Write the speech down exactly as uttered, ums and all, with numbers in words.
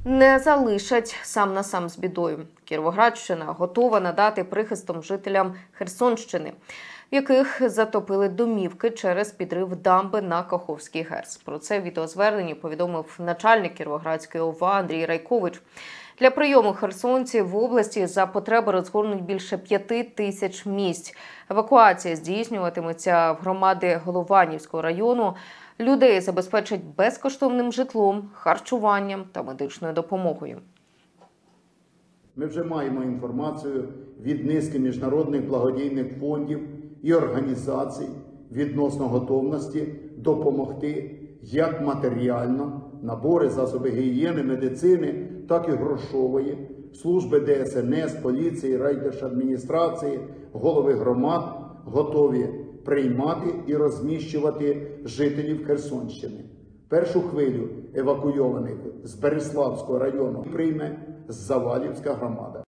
Не залишать сам на сам з бідою. Кіровоградщина готова надати прихистом жителям Херсонщини, в яких затопили домівки через підрив дамби на Каховський ГЕС. Про це в відеозверненні повідомив начальник Кіровоградської ОВА Андрій Райкович. Для прийому херсонців в області за потреби розгорнуть більше п'яти тисяч місць. Евакуація здійснюватиметься в громади Голованівського району. Людей забезпечать безкоштовним житлом, харчуванням та медичною допомогою. Ми вже маємо інформацію від низки міжнародних благодійних фондів і організацій відносно готовності допомогти як матеріально, набори, засоби гігієни, медицини, так і грошової, служби Де Ес Ен Ес, поліції, райдержадміністрації, голови громад готові приймати і розміщувати жителів Херсонщини. Першу хвилю евакуйованих з Бериславського району прийме Завалівська громада.